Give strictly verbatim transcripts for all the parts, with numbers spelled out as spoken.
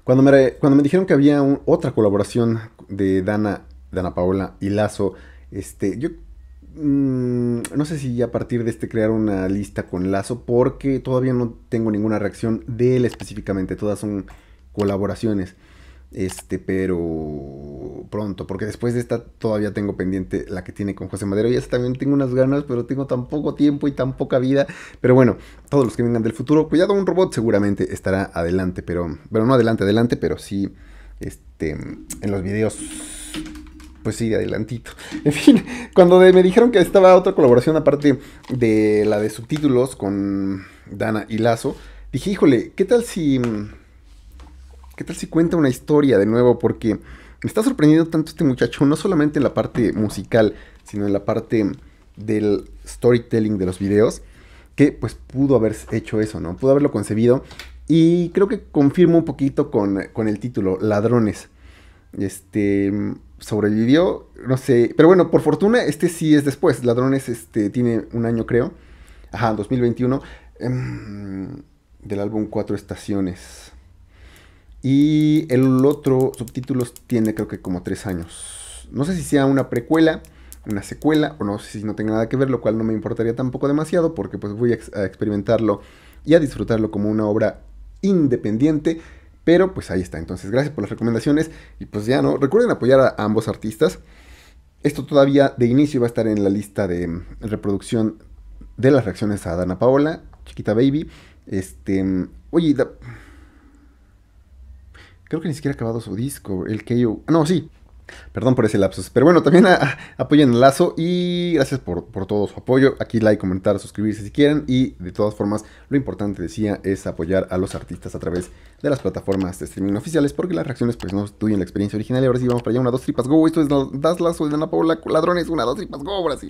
Cuando me, cuando me dijeron que había un- otra colaboración de Dana, Dana Paola y Lazo, este, yo mm, no sé si a partir de este crear una lista con Lazo, porque todavía no tengo ninguna reacción de él específicamente, todas son colaboraciones. Este, pero pronto, porque después de esta todavía tengo pendiente la que tiene con José Madero. Y esa también tengo unas ganas, pero tengo tan poco tiempo y tan poca vida. Pero bueno, todos los que vengan del futuro, cuidado, un robot seguramente estará adelante, pero, bueno, no adelante, adelante, pero sí, este, en los videos, pues sí, adelantito. En fin, cuando de- me dijeron que estaba otra colaboración aparte de la de subtítulos con Dana y Lazo, dije, híjole, ¿qué tal si... ¿Qué tal si cuenta una historia de nuevo? Porque me está sorprendiendo tanto este muchacho, no solamente en la parte musical, sino en la parte del storytelling de los videos, que pues pudo haber hecho eso, ¿no? Pudo haberlo concebido. Y creo que confirmo un poquito con, con el título, Ladrones. Este, sobrevivió, no sé, pero bueno, por fortuna, este sí es después. Ladrones, este, tiene un año, creo. Ajá, dos mil veintiuno. em, del álbum Cuatro Estaciones. Y el otro subtítulos tiene creo que como tres años. No sé si sea una precuela, una secuela, o no sé si no tenga nada que ver, lo cual no me importaría tampoco demasiado, porque pues voy a, ex- a experimentarlo y a disfrutarlo como una obra independiente. Pero pues ahí está. Entonces, gracias por las recomendaciones. Y pues ya no. Recuerden apoyar a, a ambos artistas. Esto todavía de inicio va a estar en la lista de mm, reproducción de las reacciones a Dana Paola, Chiquita Baby. Este. mm, Oye, da- creo que ni siquiera ha acabado su disco, el K O. No, sí. Perdón por ese lapsus. Pero bueno, también a- a- apoyen el Lazo y gracias por, por todo su apoyo. Aquí like, comentar, suscribirse si quieren. Y de todas formas, lo importante, decía, es apoyar a los artistas a través de las plataformas de streaming oficiales, porque las reacciones pues no estudian la experiencia original. Y ahora sí, vamos para allá. Una, dos tripas, go. Esto es Das Lazo de Dana Paola, Ladrones. Una, dos tripas, go. Ahora sí.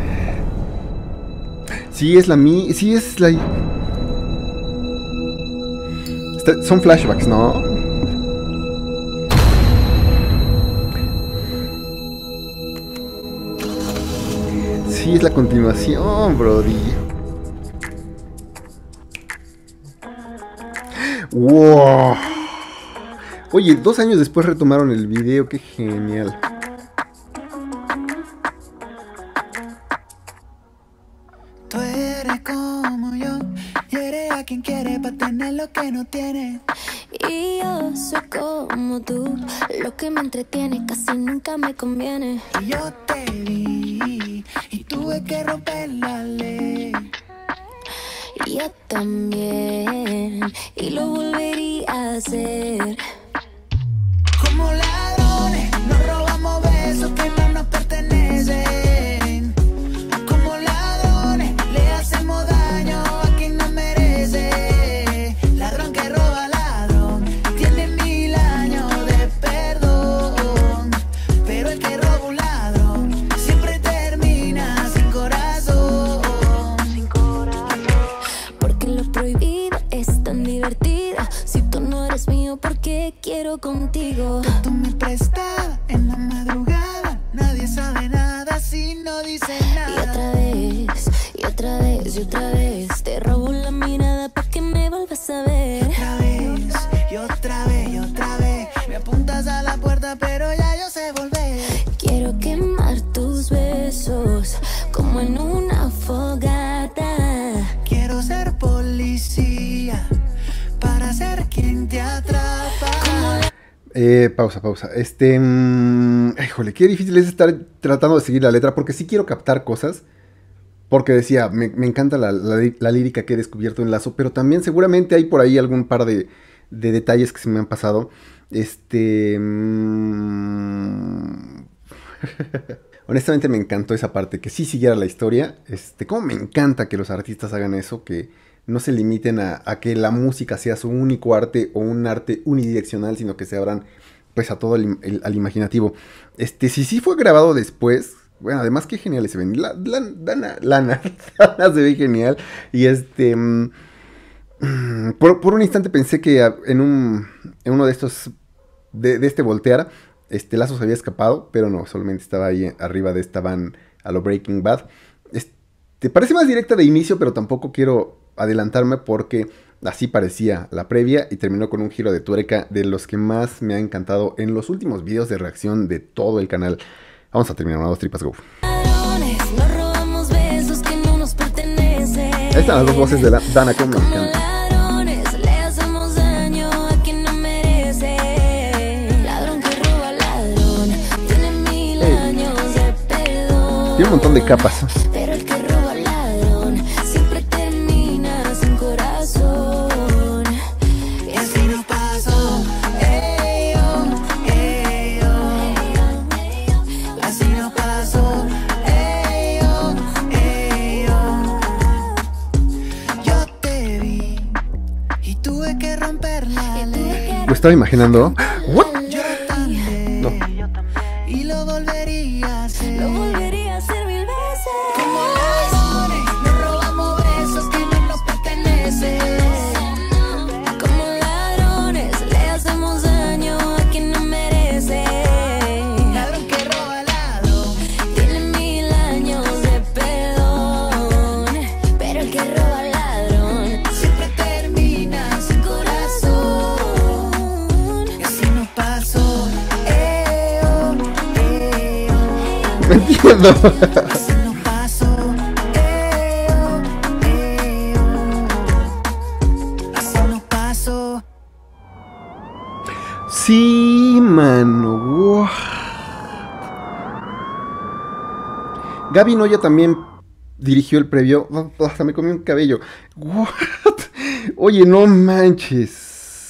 Sí, es la mi... Sí, es la... Está- son flashbacks, ¿no? Sí, es la continuación, Brody. ¡Wow! Oye, dos años después retomaron el video, qué genial. Tú eres como yo, y eres a quien quiere para tener lo que no tiene. Y yo soy como tú, lo que me entretiene casi nunca me conviene. Y yo te vi, y tuve que romper la ley. Y yo también, y lo volvería a hacer. Como ladrones, nos robamos besos que no nos pertenecen. Como ladrones, le hacemos daño a quien no merece. Ladrón que roba ladrón, tiene mil años de perdón. Pero el que roba un ladrón, siempre termina sin corazón. Sin corazón. Porque lo prohibido es tan divertido. Si tú no eres mío, ¿por qué quiero contigo? Tú me prestabas en la madrugada, nadie sabe nada si no dice Y nada. otra vez, y otra vez, y otra vez te robo la mirada pa' que me vuelvas a ver. Otra vez, y otra vez, y otra vez. Me apuntas a la puerta, pero ya yo sé volver. Quiero quemar tus besos como en una fogata. Quiero ser policía para ser quien te atrapa. Eh, pausa, pausa. Este. mm, híjole, qué difícil es estar tratando de seguir la letra, porque sí quiero captar cosas. Porque decía, me, me encanta la, la- la lírica que he descubierto en Lazo, pero también seguramente hay por ahí algún par de, de detalles que se me han pasado. Este. mm, honestamente me encantó esa parte, que sí siguiera la historia. Este, como me encanta que los artistas hagan eso, que no se limiten a, a que la música sea su único arte o un arte unidireccional, sino que se abran pues a todo el, el- al imaginativo. Este, si sí fue grabado después, bueno, además qué geniales se ven. La, la- Dana, Lana, Dana se ve genial. Y este, mm, por, por un instante pensé que ah, en un, en uno de estos, de, de este voltear, este Lazo se había escapado, pero no, solamente estaba ahí arriba de esta van a lo Breaking Bad. Este, parece más directa de inicio, pero tampoco quiero adelantarme porque Así parecía la previa y terminó con un giro de tuerca de los que más me ha encantado en los últimos videos de reacción de todo el canal. Vamos a terminar, una, dos, tripas, go. Nos robamos besos que no nos pertenecen. Ahí están las dos voces de la Dana, como me Como encanta. ladrones, le hacemos daño a quien no merece. Ladrón que roba ladrón, tiene mil Ey. años de perdón. Tiene un montón de capas. Pero el que roba ladrón siempre termina sin corazón. Y así nos pasó, ey, oh, ey, oh. Así nos pasó, ey, oh, ey, oh. Yo te vi y tuve que romper la ley. Lo estaba imaginando. ¿What? Yo también, No. y lo volvería a hacer. Lo volvería a hacer mil veces. Como ladrones, nos robamos besos que no nos pertenecen. Como ladrones, le hacemos daño a quien no merece. Ladrón que roba ladrón. Tiene mil años de perdón. Pero el que roba ladrón Siempre termina sin corazón. Y así nos pasó, eh, oh, eh, oh. No entiendo. Así nos pasó, eh, oh, eh, oh. Así nos pasó. Sí, mano. Wow. Gaby Noya también dirigió el previo. Hasta me comí un cabello. What? Oye, no manches.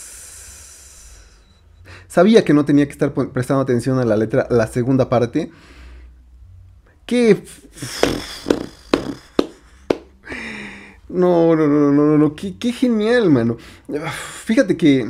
Sabía que no tenía que estar pon- prestando atención a la letra, la segunda parte. ¿Qué? No, no, no, no, no, no. Qué, qué genial, mano. Fíjate que.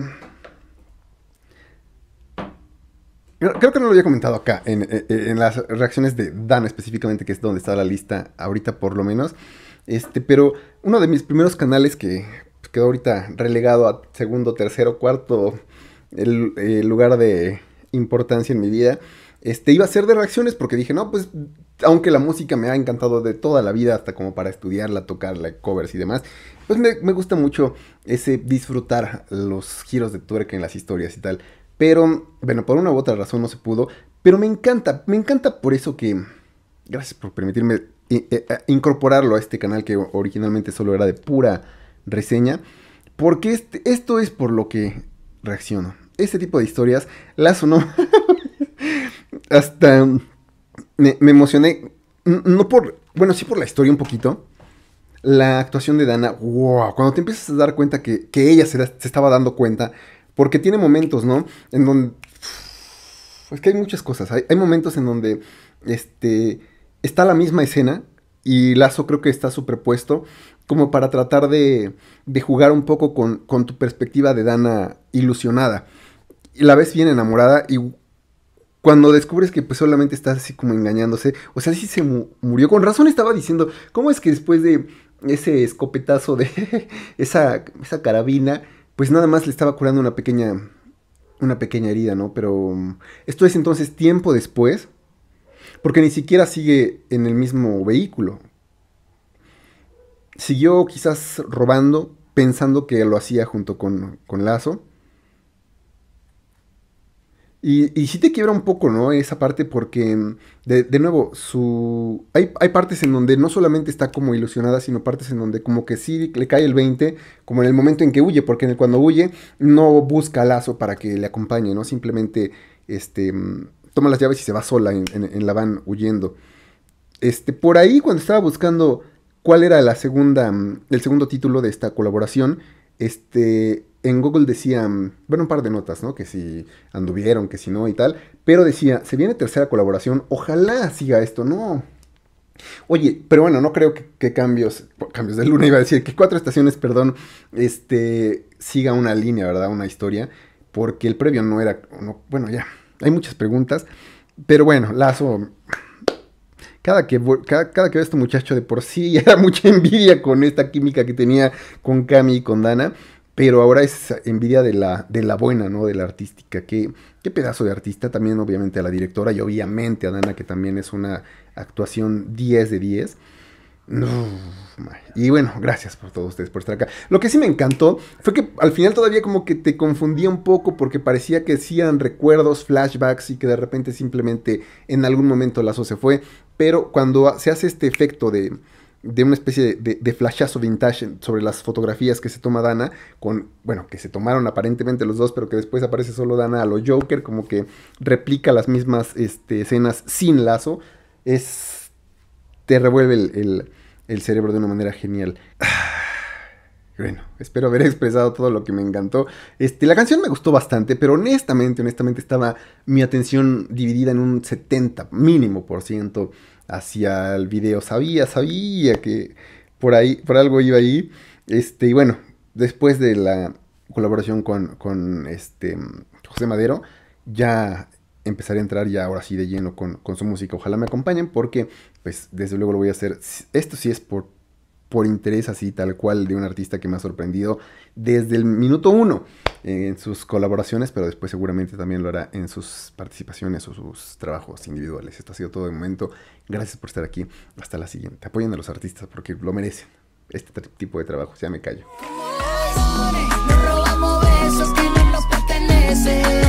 Creo que no lo había comentado acá, en, en- en las reacciones de Dan específicamente, que es donde está la lista ahorita por lo menos. Este, pero uno de mis primeros canales que pues, quedó ahorita relegado a segundo, tercero, cuarto el, el lugar de importancia en mi vida, este, iba a ser de reacciones porque dije, no, pues, aunque la música me ha encantado de toda la vida, hasta como para estudiarla, tocarla, covers y demás, pues me, me gusta mucho ese disfrutar los giros de tuerca en las historias y tal. Pero, bueno, por una u otra razón no se pudo. Pero me encanta, me encanta por eso que... Gracias por permitirme eh, eh, eh, incorporarlo a este canal que originalmente solo era de pura reseña. Porque este, esto es por lo que reacciono. Este tipo de historias las no... Hasta me, me emocioné. n- No por... Bueno, sí por la historia un poquito. La actuación de Dana, wow, cuando te empiezas a dar cuenta que, que ella se, da- se estaba dando cuenta, porque tiene momentos, ¿no? En donde... Es que hay muchas cosas, hay, hay momentos en donde este, está la misma escena y Lazo creo que está superpuesto como para tratar de, de jugar un poco con, con tu perspectiva de Dana ilusionada. Y la ves bien enamorada y cuando descubres que pues solamente estás así como engañándose, o sea, sí se mu- murió. Con razón estaba diciendo, ¿cómo es que después de ese escopetazo de esa, esa carabina, pues nada más le estaba curando una pequeña, una pequeña herida, ¿no? Pero um, esto es entonces tiempo después, porque ni siquiera sigue en el mismo vehículo. Siguió quizás robando, pensando que lo hacía junto con, con Lazo. Y, y sí te quiebra un poco, ¿no? Esa parte porque, mm, de, de nuevo, su hay, hay partes en donde no solamente está como ilusionada, sino partes en donde como que sí le cae el veinte, como en el momento en que huye, porque en el- cuando huye no busca a Lazo para que le acompañe, ¿no? Simplemente, este, mm, toma las llaves y se va sola en, en- en la van huyendo. Este, por ahí cuando estaba buscando cuál era la segunda, mm, el segundo título de esta colaboración, este, en Google decía, mm, bueno, un par de notas, ¿no? Que si anduvieron, que si no y tal, pero decía, se viene tercera colaboración, ojalá siga esto, ¿no? Oye, pero bueno, no creo que, que cambios, cambios de luna, iba a decir, que cuatro estaciones, perdón, este, siga una línea, ¿verdad? Una historia, porque el previo no era, no- bueno, ya, hay muchas preguntas, pero bueno, Lazo, cada que, vu- cada, cada que veo a este muchacho de por sí ya era mucha envidia con esta química que tenía con Cami y con Dana, pero ahora es envidia de la, de la buena, ¿no? De la artística. Qué, qué pedazo de artista. También obviamente a la directora y obviamente a Dana, que también es una actuación diez de diez. No. Y bueno, gracias por todos ustedes por estar acá. Lo que sí me encantó fue que al final todavía como que te confundía un poco porque parecía que sí eran recuerdos, flashbacks y que de repente simplemente en algún momento Lazo se fue. Pero cuando se hace este efecto de, de una especie de, de, de flashazo vintage sobre las fotografías que se toma Dana, con, bueno, que se tomaron aparentemente los dos, pero que después aparece solo Dana a lo Joker, como que replica las mismas este, escenas sin Lazo, es... te revuelve el... el el cerebro de una manera genial. Bueno, espero haber expresado todo lo que me encantó. Este, la canción me gustó bastante, pero honestamente, honestamente estaba mi atención dividida en un setenta mínimo por ciento hacia el video. Sabía, sabía que por ahí, por algo iba ahí. Este, y bueno, después de la colaboración con, con este José Madero, ya empezaré a entrar ya ahora sí de lleno con, con su música. Ojalá me acompañen porque, pues, desde luego lo voy a hacer. Esto sí es por, por interés así, tal cual, de un artista que me ha sorprendido desde el minuto uno eh, en sus colaboraciones, pero después seguramente también lo hará en sus participaciones o sus trabajos individuales. Esto ha sido todo de momento. Gracias por estar aquí. Hasta la siguiente. Apoyen a los artistas porque lo merecen. Este tipo de trabajos. Ya me callo. Nos robamos besos que no nos pertenecen.